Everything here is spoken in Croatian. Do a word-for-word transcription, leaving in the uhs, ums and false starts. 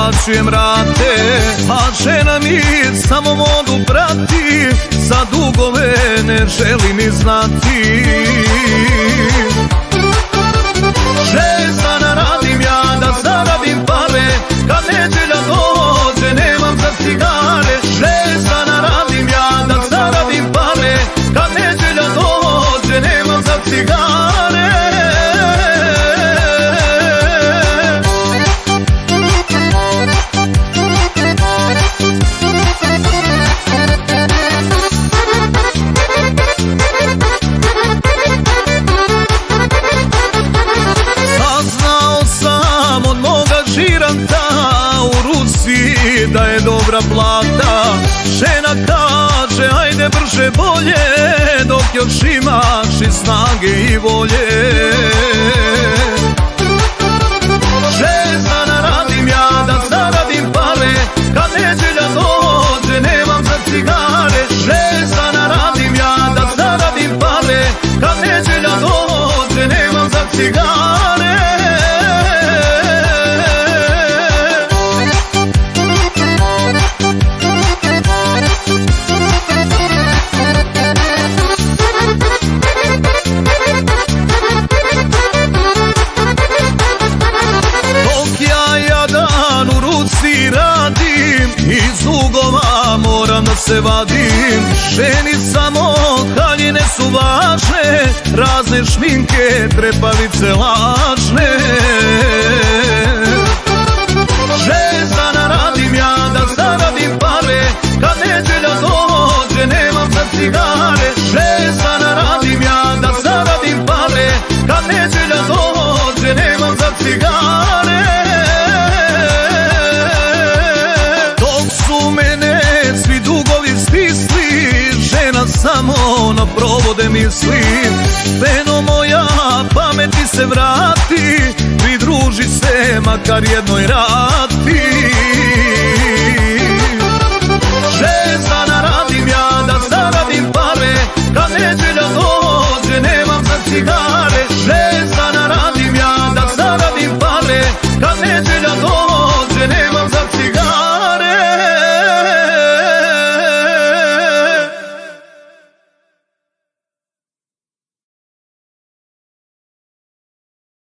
otplaćujem rate, a žena mi samo vodu prati, za dugove ne želi ni znati. Šest dana radim ja da zaradim pare, kad neđelja dođe nemam za cigare. Šest dana radim ja da zaradim pare, kad neđelja dođe nemam za cigare. Da je dobra plata, žena kaže ajde brže bolje, dok još imaš i snage i volje. Šest dana radim ja da zaradim pare, kad neđelja dođe nemam za cigare. Šest dana radim ja da zaradim pare, kad neđelja dođe nemam za cigare. Iz dugova moram da se vadim, ženi samo haljine su važne, razne šminke, trepavice lažne. Šest dana radim ja da zaradim pare, kad neđelja dođe nemam za cigare. Šest dana radim ja da zaradim pare, kad neđelja dođe nemam za cigare. Samo na provode misli, peno moja pameti se vrati, pridruži se makar jednoj rati.